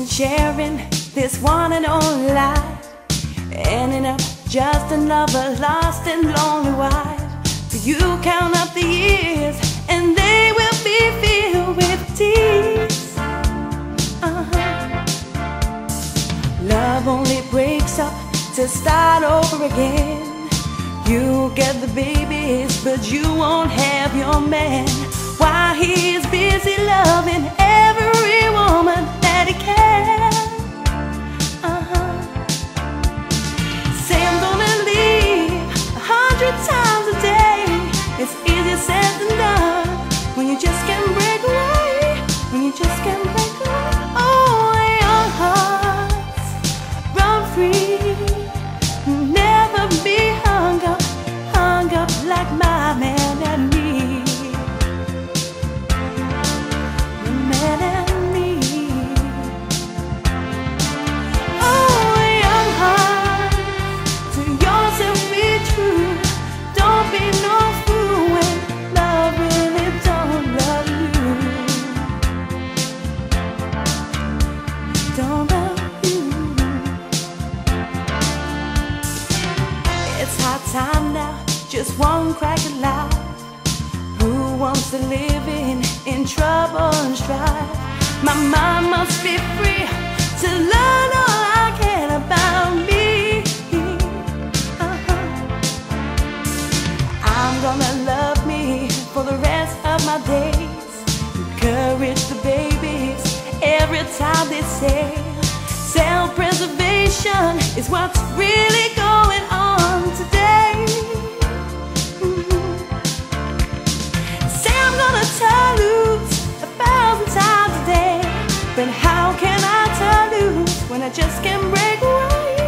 and sharing this one and only life, ending up just another lost and lonely wife. So you count up the years and they will be filled with tears. Love only breaks up to start over again. You get the babies, but you won't have your man, while he is busy loving every woman that he can. Say I'm gonna leave 100 times a day. It's easier said than done when you just can't break away, when you just can't break away. Oh, young hearts, run free, never be hung up like my man and me. The man and me. Oh, young heart, to yourself be true. Don't be no fool when love really don't love you. Don't love you. It's hard time now, just one crack at life. Who wants to live in trouble and strife? My mind must be free to learn all I can about me. I'm gonna love me for the rest of my days. Encourage the babies every time they say self-preservation is what's really going on today. Turn loose 1,000 times a day, but how can I turn loose when I just can't break away?